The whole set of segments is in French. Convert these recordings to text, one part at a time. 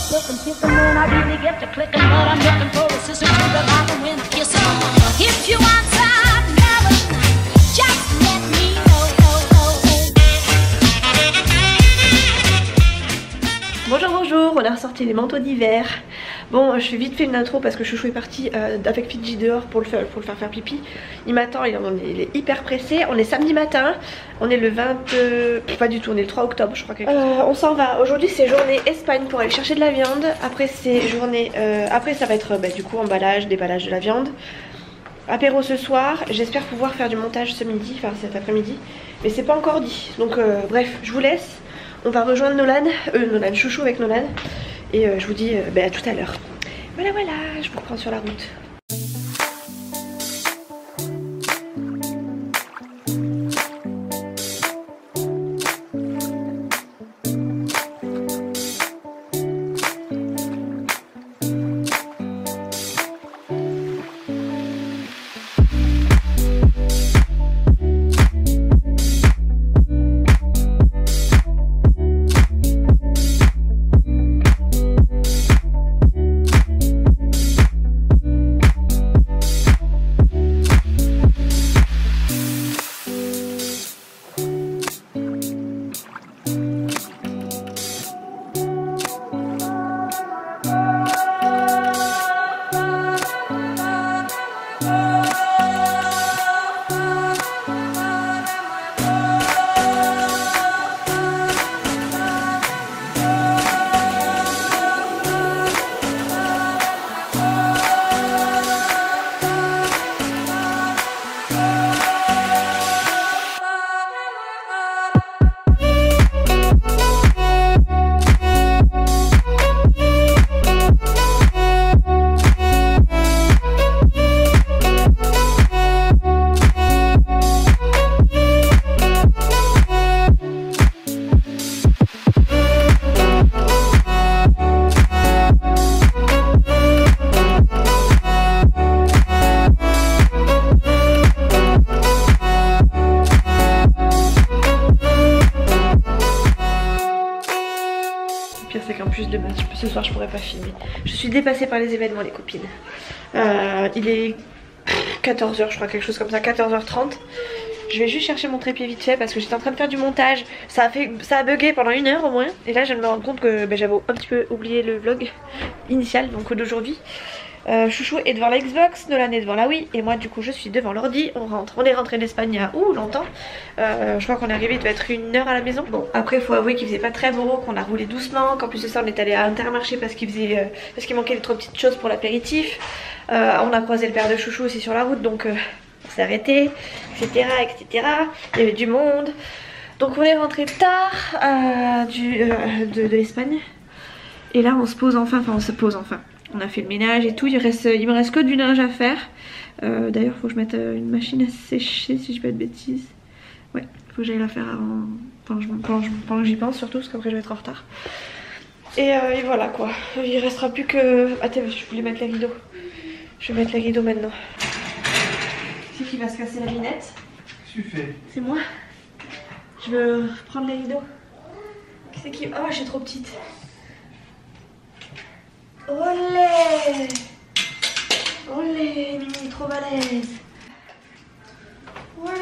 looking, kissing when I really get to clicking, but I'm looking for a sister to the rock and win a kiss. If you want some loving, just let me know. Bonjour, bonjour, on a ressorti les manteaux d'hiver. Bon, je fais vite fait une intro parce que Chouchou est parti avec Fidji dehors pour le faire pipi. Il m'attend, il est hyper pressé. On est samedi matin, on est le 20... pas du tout, on est le 3 octobre je crois. On s'en va, aujourd'hui c'est journée Espagne pour aller chercher de la viande. Après c'est journée... après ça va être du coup emballage, déballage de la viande. Apéro ce soir, j'espère pouvoir faire du montage ce midi, enfin cet après-midi. Mais c'est pas encore dit, donc bref, je vous laisse. On va rejoindre Nolan, Chouchou avec Nolan. Et je vous dis à tout à l'heure. Voilà, je vous reprends sur la route. Ce soir je pourrais pas filmer. Je suis dépassée par les événements les copines. Il est 14h je crois, quelque chose comme ça, 14h30. Je vais juste chercher mon trépied vite fait parce que j'étais en train de faire du montage. Ça a bugué pendant 1 heure au moins. Et là je me rends compte que j'avais un petit peu oublié le vlog initial, donc d'aujourd'hui. Chouchou est devant la Xbox, Nolan est devant la Wii et moi du coup je suis devant l'ordi. On rentre, on est rentré d'Espagne il y a longtemps. Je crois qu'on est arrivé, il devait être 1 heure à la maison. Bon après il faut avouer qu'il faisait pas très beau, qu'on a roulé doucement, qu'en plus de ça on est allé à Intermarché parce qu'il manquait des trop petites choses pour l'apéritif. On a croisé le père de Chouchou aussi sur la route, donc on s'est arrêté, etc. Il y avait du monde. Donc on est rentré tard de l'Espagne. Et là on se pose enfin, on a fait le ménage et tout, il me reste que du linge à faire. D'ailleurs faut que je mette une machine à sécher si je dis pas de bêtises. Ouais, faut que j'aille la faire avant, pendant que j'y pense surtout, parce qu'après je vais être en retard. Et voilà quoi, il restera plus que... Attends, je voulais mettre les rideaux. Je vais mettre les rideaux maintenant. C'est qui va se casser la lunette? Qu'est-ce que tu fais? C'est moi. Je veux prendre les rideaux. C'est qui? Oh, je suis trop petite. Olé! Olé, Mimi, trop balèze. Voilà.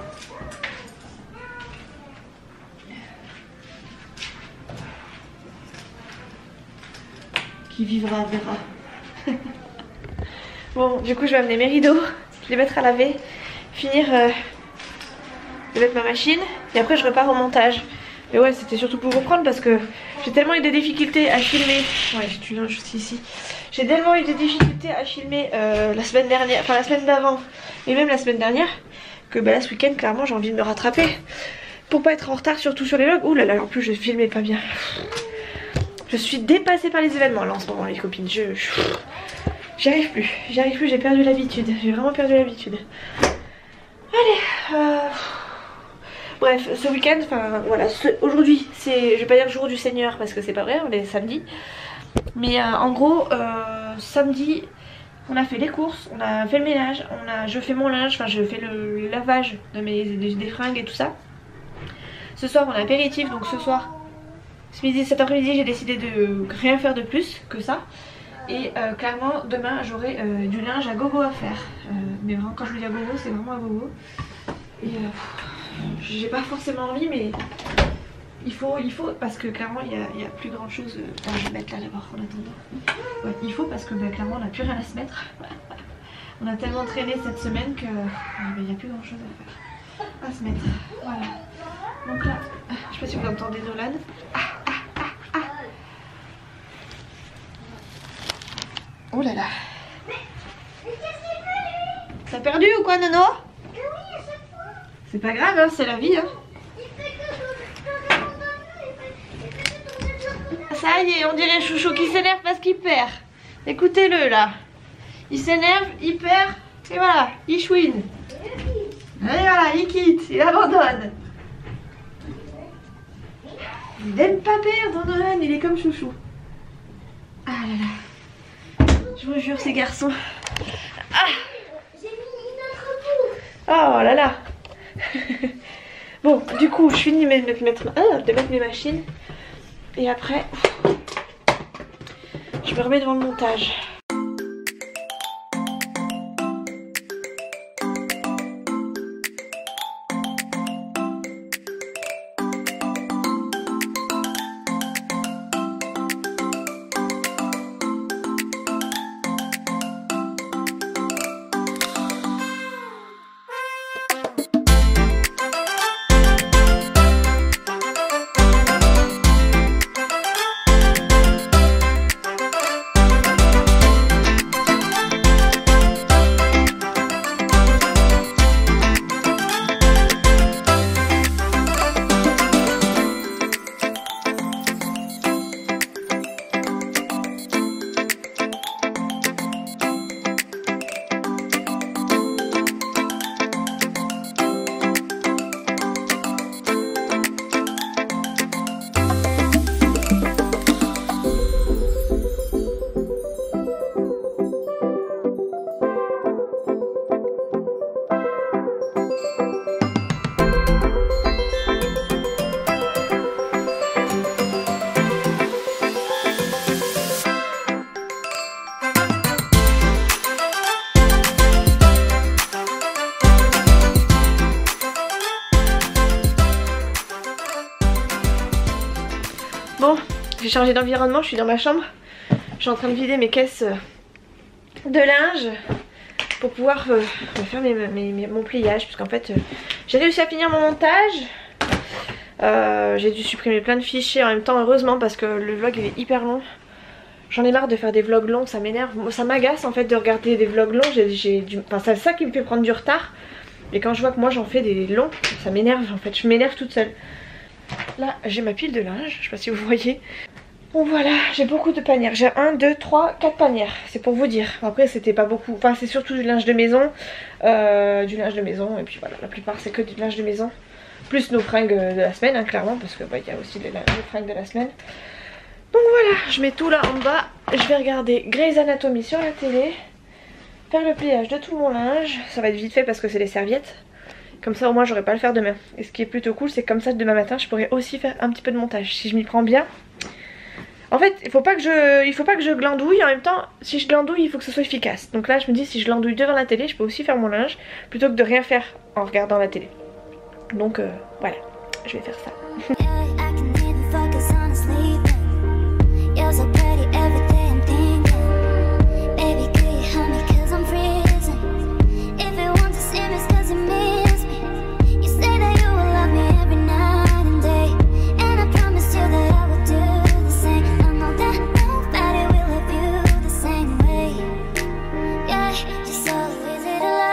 Qui vivra verra. Bon, du coup, je vais amener mes rideaux, les mettre à laver, finir de mettre ma machine et après je repars au montage. Mais ouais, c'était surtout pour reprendre parce que j'ai tellement eu des difficultés à filmer. Ouais, j'ai du linge aussi ici. J'ai tellement eu des difficultés à filmer la semaine dernière, enfin la semaine d'avant et même la semaine dernière, que là ce week-end clairement j'ai envie de me rattraper pour pas être en retard, surtout sur les vlogs. Ouh là là, en plus je filmais pas bien. Je suis dépassée par les événements là en ce moment les copines. J'y arrive plus, j'ai perdu l'habitude. J'ai vraiment perdu l'habitude. Allez, bref, ce week-end, enfin voilà, aujourd'hui c'est, je vais pas dire jour du Seigneur parce que c'est pas vrai, on est samedi. Mais en gros, samedi, on a fait les courses, on a fait le ménage, je fais mon linge, enfin je fais le lavage de des fringues et tout ça. Ce soir on a apéritif, donc ce soir Ce midi, cet après-midi, j'ai décidé de rien faire de plus que ça. Et clairement, demain, j'aurai du linge à gogo à faire. Mais vraiment, quand je dis à gogo, c'est vraiment à gogo. Et j'ai pas forcément envie, mais il faut parce que clairement, il y a plus grand chose. Je vais mettre là d'abord en attendant. Ouais, il faut parce que clairement, on n'a plus rien à se mettre. On a tellement traîné cette semaine que il n'y a plus grand chose à faire. À se mettre. Voilà. Donc là, je sais pas si vous entendez Nolan. Oh là là. T'as perdu ou quoi, Nono? C'est pas grave, hein, c'est la vie. Hein. Ça y est, on dirait Chouchou qui s'énerve parce qu'il perd. Écoutez-le là. Il s'énerve, il perd, et voilà, il chouine. Et voilà, il quitte, il abandonne. Il n'aime pas perdre, Nolan, il est comme Chouchou. Ah là là. Je vous jure, ces garçons. Ah. Oh là là. Bon, du coup, je finis de mettre mes machines. Et après, je me remets devant le montage. Bon, j'ai changé d'environnement, je suis dans ma chambre. Je suis en train de vider mes caisses de linge pour pouvoir faire mon pliage. Parce qu'en fait, j'ai réussi à finir mon montage. J'ai dû supprimer plein de fichiers en même temps, heureusement, parce que le vlog il est hyper long. J'en ai marre de faire des vlogs longs, ça m'énerve. Ça m'agace en fait de regarder des vlogs longs. C'est ça qui me fait prendre du retard. Et quand je vois que moi j'en fais des longs, ça m'énerve en fait. Je m'énerve toute seule. Là, j'ai ma pile de linge, je sais pas si vous voyez. Bon voilà, j'ai beaucoup de panières. J'ai 1, 2, 3, 4 panières. C'est pour vous dire. Après, c'était pas beaucoup. Enfin, c'est surtout du linge de maison. Et puis voilà, la plupart c'est que du linge de maison. Plus nos fringues de la semaine, hein, clairement. Parce que il y a aussi les fringues de la semaine. Donc voilà, je mets tout là en bas. Je vais regarder Grey's Anatomy sur la télé. Faire le pliage de tout mon linge. Ça va être vite fait parce que c'est les serviettes. Comme ça au moins j'aurai pas à le faire demain. Et ce qui est plutôt cool, c'est que comme ça demain matin je pourrais aussi faire un petit peu de montage si je m'y prends bien. En fait il faut pas que je glandouille. En même temps si je glandouille il faut que ce soit efficace. Donc là je me dis si je glandouille devant la télé je peux aussi faire mon linge plutôt que de rien faire en regardant la télé. Donc voilà, je vais faire ça.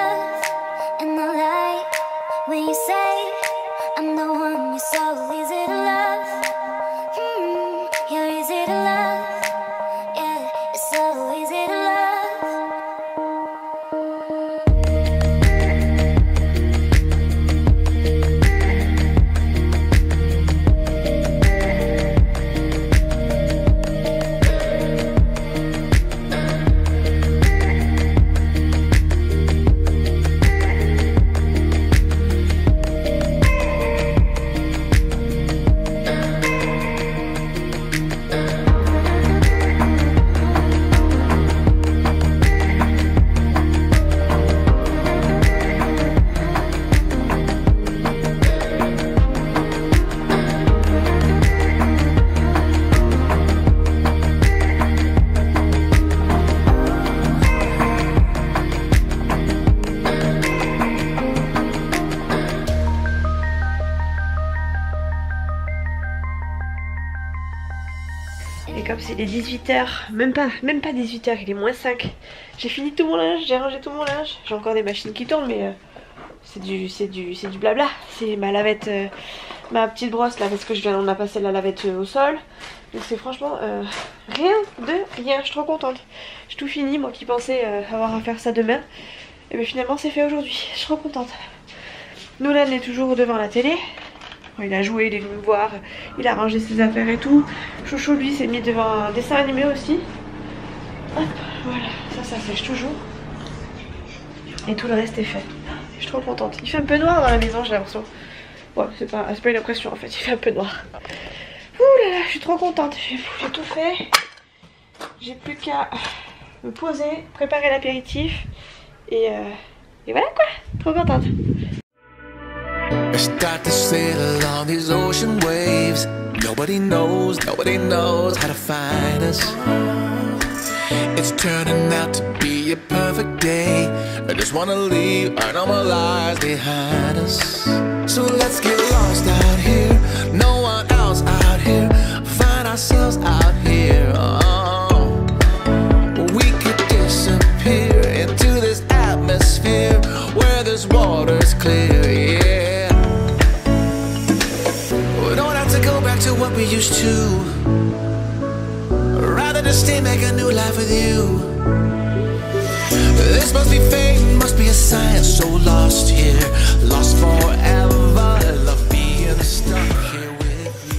When you say I'm the one, you're so easy to il est 18h, même pas 18h, il est moins 5. J'ai fini tout mon linge, j'ai rangé tout mon linge. J'ai encore des machines qui tournent mais c'est du blabla. C'est ma lavette, ma petite brosse là parce que on a passé la lavette au sol. Donc c'est franchement rien de rien, je suis trop contente. J'ai tout fini, moi qui pensais avoir à faire ça demain. Et bien finalement c'est fait aujourd'hui, je suis trop contente. Nolan est toujours devant la télé. Il a joué, il est venu me voir, il a rangé ses affaires et tout. Chouchou lui s'est mis devant un dessin animé aussi. Hop, voilà, ça sèche toujours. Et tout le reste est fait. Je suis trop contente. Il fait un peu noir dans la maison, j'ai l'impression. Ouais, c'est pas une impression en fait, il fait un peu noir. Ouh là là, je suis trop contente. J'ai tout fait. J'ai plus qu'à me poser, préparer l'apéritif. Et voilà quoi, trop contente. I start to sail along these ocean waves. Nobody knows how to find us. It's turning out to be a perfect day. I just wanna leave our normal lives behind us. So let's get lost out here. No one else out here. Find ourselves out here. Oh, we could disappear into this atmosphere where this water's clear. Yeah. We don't have to go back to what we used to. Rather just stay, make a new life with you. This must be fate, must be a sign. So lost here, lost forever. Love being stuck here with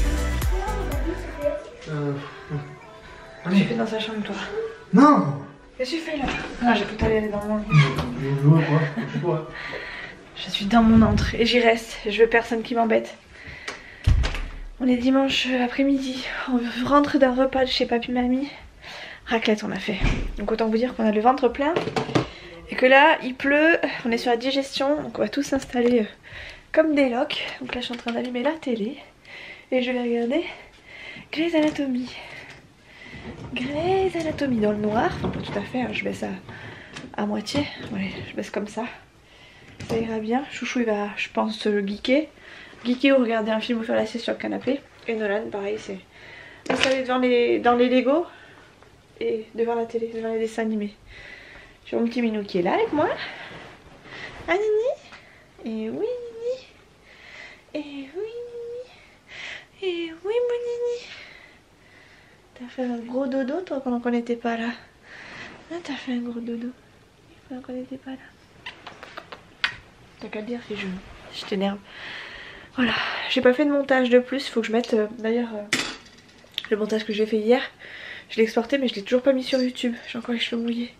you. J'ai fait dans sa chambre toi. Non. Qu'est-ce que tu fais là? Ah, j'ai pu aller dans mon lit. Je vois quoi? Je suis dans mon antre et j'y reste. Je veux personne qui m'embête. On est dimanche après-midi. On rentre d'un repas de chez papy mamie. Raclette on a fait. Donc autant vous dire qu'on a le ventre plein. Et que là il pleut. On est sur la digestion. Donc on va tous s'installer comme des loques. Donc là je suis en train d'allumer la télé. Et je vais regarder Grey's Anatomy. Grey's Anatomy dans le noir. Enfin pas tout à fait. Hein. Je baisse à moitié. Ouais, je baisse comme ça. Ça ira bien. Chouchou il va je pense geeker. Geeker ou regarder un film ou faire la sieste sur le canapé. Et Nolan pareil c'est installé dans les Lego et devant la télé, devant les dessins animés. J'ai mon petit minou qui est là avec moi. Ah Nini. Et oui Nini. Et oui Nini. Et oui mon Nini. T'as fait un gros dodo toi pendant qu'on n'était pas là. Ah, t'as fait un gros dodo pendant qu'on n'était pas là. T'as qu'à le dire si je t'énerve. Voilà, j'ai pas fait de montage de plus, il faut que je mette d'ailleurs le montage que j'ai fait hier. Je l'ai exporté mais je l'ai toujours pas mis sur YouTube, j'ai encore les cheveux mouillés.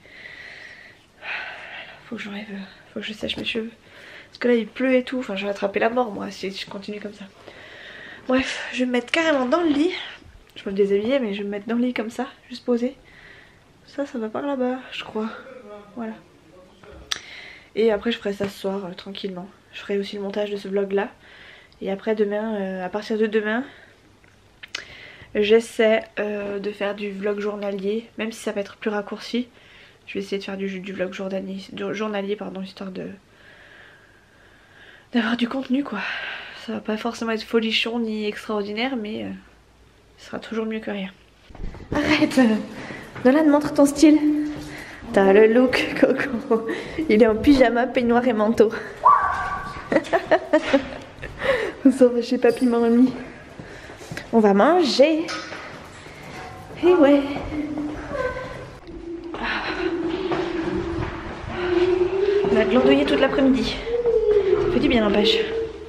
Faut que j'enlève, faut que je sèche mes cheveux. Parce que là il pleut et tout, enfin je vais attraper la mort moi si je continue comme ça. Bref, je vais me mettre carrément dans le lit. Je peux me déshabiller mais je vais me mettre dans le lit comme ça, juste posé. Ça va par là-bas je crois, voilà. Et après je ferai ça ce soir tranquillement. Je ferai aussi le montage de ce vlog là. Et après demain, à partir de demain, j'essaie de faire du vlog journalier, même si ça va être plus raccourci. Je vais essayer de faire du vlog journalier pardon, histoire d'avoir du contenu quoi. Ça va pas forcément être folichon ni extraordinaire, mais ce sera toujours mieux que rien. Arrête Nolan, montre ton style. T'as le look Coco. Il est en pyjama, peignoir et manteau. On s'en va chez papy mamie. On va manger. Et ouais. On va glandouiller toute l'après-midi. Ça fait du bien n'empêche.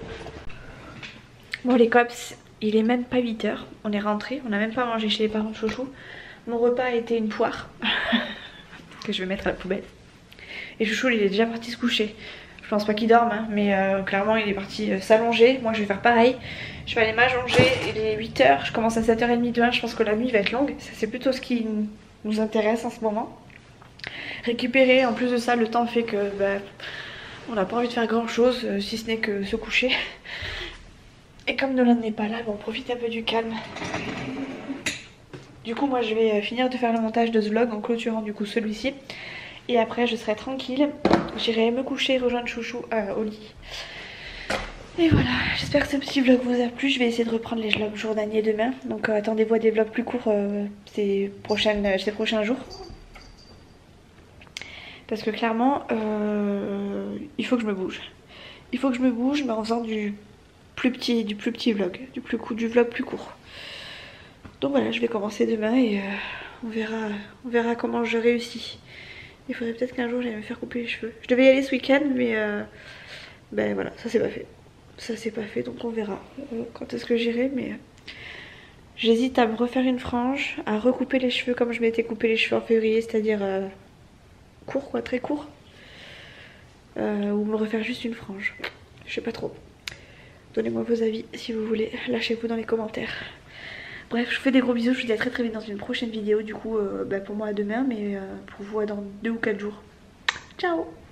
Bon les cops, il est même pas 8h. On est rentré, on n'a même pas mangé chez les parents de Chouchou. Mon repas a été une poire. Que je vais mettre à la poubelle. Et Chouchou il est déjà parti se coucher. Je pense pas qu'il dorme hein, mais clairement il est parti s'allonger. Moi je vais faire pareil. Je vais aller m'allonger, il est 8h, je commence à 7h30 demain. Je pense que la nuit va être longue. C'est plutôt ce qui nous intéresse en ce moment. Récupérer, en plus de ça le temps fait que on n'a pas envie de faire grand chose si ce n'est que se coucher. Et comme Nolan n'est pas là, on profite un peu du calme. Du coup moi je vais finir de faire le montage de ce vlog en clôturant du coup celui-ci. Et après je serai tranquille, j'irai me coucher, rejoindre Chouchou au lit. Et voilà, j'espère que ce petit vlog vous a plu. Je vais essayer de reprendre les vlogs journaliers demain. Donc attendez-vous à des vlogs plus courts ces prochains jours. Parce que clairement, il faut que je me bouge. Il faut que je me bouge, mais en faisant du plus petit vlog, du vlog plus court. Donc voilà, je vais commencer demain et on verra comment je réussis. Il faudrait peut-être qu'un jour j'aille me faire couper les cheveux. Je devais y aller ce week-end, mais ben voilà, ça c'est pas fait. Ça c'est pas fait, donc on verra quand est-ce que j'irai. Mais j'hésite à me refaire une frange, à recouper les cheveux comme je m'étais coupé les cheveux en février, c'est-à-dire court quoi, très court. Ou me refaire juste une frange. Je sais pas trop. Donnez-moi vos avis si vous voulez, lâchez-vous dans les commentaires. Bref, je vous fais des gros bisous, je vous dis à très vite dans une prochaine vidéo. Du coup, pour moi à demain, mais pour vous dans 2 ou 4 jours. Ciao!